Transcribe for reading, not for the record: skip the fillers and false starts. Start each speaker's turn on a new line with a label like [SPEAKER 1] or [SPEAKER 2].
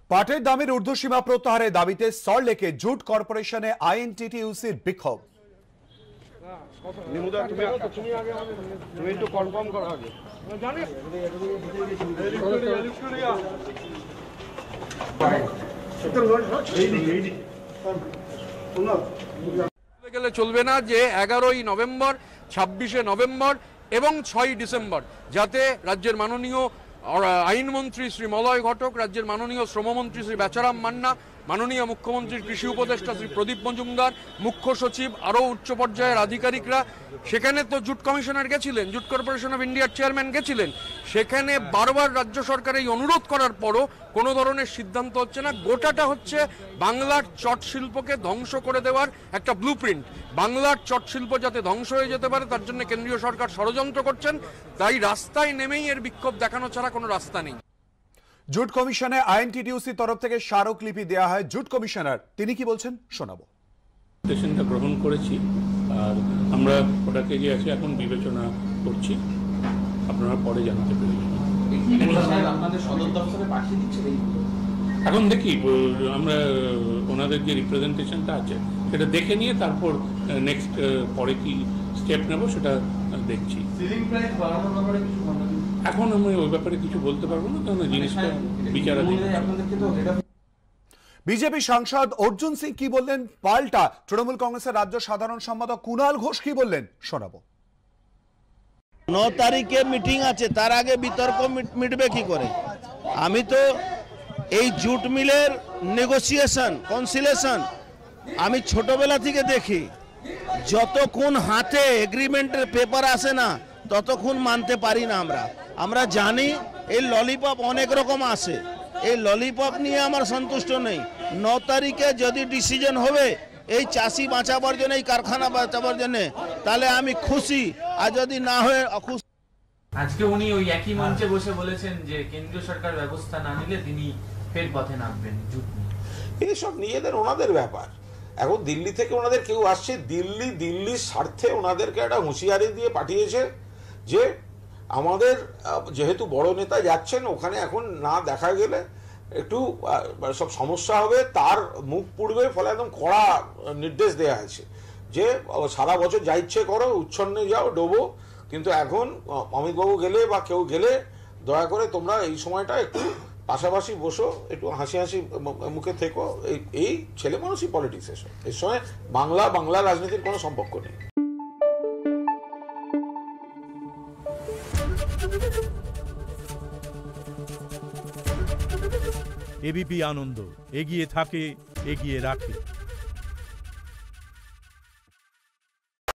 [SPEAKER 1] পাটের দামের ঊর্ধ্বসীমা প্রত্যাহারের দাবিতে সল্টলেকে জুট কর্পোরেশনে আইএনটিটিইউসির বিক্ষোভ।
[SPEAKER 2] গেলে চলবে না যে 11ই নভেম্বর, 26শে নভেম্বর এবং 6ই ডিসেম্বর যাতে রাজ্যের মাননীয় আইনমন্ত্রী শ্রী মলয় ঘটক, রাজ্যের মাননীয় শ্রমমন্ত্রী শ্রী বেচারাম মান্না, মাননীয় মুখ্যমন্ত্রীর কৃষি উপদেষ্টা শ্রী প্রদীপ মজুমদার, মুখ্য সচিব, আরও উচ্চ পর্যায়ের আধিকারিকরা, সেখানে তো জুট কমিশনার গেছিলেন, জুট কর্পোরেশন অফ ইন্ডিয়ার চেয়ারম্যান গেছিলেন, সেখানে বারবার রাজ্য সরকার এই অনুরোধ করার পরও কোনো ধরনের সিদ্ধান্ত হচ্ছে না। গোটাটা হচ্ছে বাংলার চট শিল্পকে ধ্বংস করে দেওয়ার একটা ব্লুপ্রিন্ট। বাংলার চট শিল্প যাতে ধ্বংস হয়ে যেতে পারে তার জন্য কেন্দ্রীয় সরকার ষড়যন্ত্র করছেন, তাই রাস্তায় নেমেই এর বিক্ষোভ দেখানো ছাড়া কোনো রাস্তা নেই।
[SPEAKER 1] জুট কমিশনে আইএনটিটিইউসি তরফ থেকে স্মারকলিপি দেওয়া হয়। জুট কমিশনার তিনি কি বলছেন শোনাবো।
[SPEAKER 3] ডিসিশনটা গ্রহণ করেছি আর আমরা ওটাকে যে আছে এখন বিবেচনা করছি, আপনারা পরে জানতে পেরেছেন। এখন দেখি আমরা ওনাদের যে রিপ্রেজেন্টেশনটা আছে সেটা দেখে নিয়ে তারপর নেক্সট পরে কি স্টেপ নেব সেটা দেখছি। এখন আমি ওই ব্যাপারে কিছু বলতে পারবো না, কারণ জিনিসটা বিচারাধীন।
[SPEAKER 1] বিজেপি সাংসদ অর্জুন সিং কি বললেন, পাল্টা তৃণমূল কংগ্রেসের রাজ্য সাধারণ সম্পাদক কুণাল ঘোষ কি বললেন শোনাবো।
[SPEAKER 4] 9 তারিখে মিটিং আছে, তার আগে বিতর্ক মিটবে কি করে? আমি তো এই জুট মিলের নেগোসিয়েশন, কনসিলেশন আমি ছোটবেলা থেকে দেখি। যতক্ষণ হাতে এগ্রিমেন্টের পেপার আসে না ততক্ষণ মানতে পারি না। আমরা জানি এই ললিপপ অনেক রকম আসে, এই ললিপপ নিয়ে আমার সন্তুষ্ট নেই। 9 তারিখে যদি ডিসিশন হবে এই চাষি বাঁচাবার জন্য, এই কারখানা বাঁচাবার জন্য, তাহলে আমি খুশি, আর যদি না হয় অখুশি।
[SPEAKER 5] আজকে উনি ওই একই মঞ্চে বসে বলেছেন যে কেন্দ্রীয় সরকার ব্যবস্থা না নিলে তিনি ফের পথে নামবেন জুট নিয়ে।
[SPEAKER 6] এইসব নিজেদের ওনাদের ব্যাপার। এখন দিল্লি থেকে ওনাদের কেউ আসছে, দিল্লির স্বার্থে ওনাদেরকে একটা হুঁশিয়ারি দিয়ে পাঠিয়েছে যে আমাদের যেহেতু বড় নেতা যাচ্ছেন ওখানে, এখন না দেখা গেলে একটু সব সমস্যা হবে, তার মুখ পুড়বে। ফলে একদম কড়া নির্দেশ দেওয়া আছে যে সারা বছর যা ইচ্ছে করো, উচ্ছন্নে যাও, ডোবো, কিন্তু এখন অমিতবাবু গেলে বা কেউ গেলে দয়া করে তোমরা এই সময়টা একটু পাশাপাশি বসো, একটু হাসি হাসি মুখে থেকো। এই ছেলে মানুষই পলিটিক্স, এর সঙ্গে বাংলা রাজনীতির কোনো সম্পর্ক নেই।
[SPEAKER 7] এবিপি আনন্দ এগিয়ে থাকে, এগিয়ে রাখে।